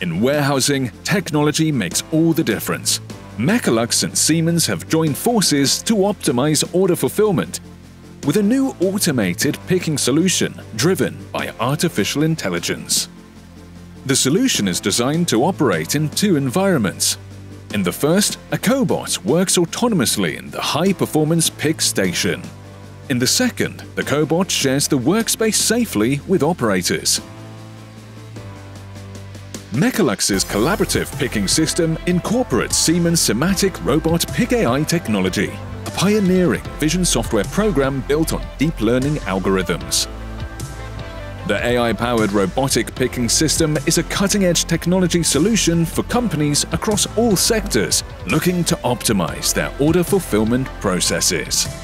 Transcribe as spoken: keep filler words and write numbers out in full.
In warehousing, technology makes all the difference. Mecalux and Siemens have joined forces to optimize order fulfillment with a new automated picking solution driven by artificial intelligence. The solution is designed to operate in two environments. In the first, a cobot works autonomously in the high-performance pick station. In the second, the cobot shares the workspace safely with operators. Mecalux's collaborative picking system incorporates Siemens SIMATIC Robot Pick A I technology, a pioneering vision software program built on deep learning algorithms. The A I-powered robotic picking system is a cutting-edge technology solution for companies across all sectors looking to optimize their order fulfillment processes.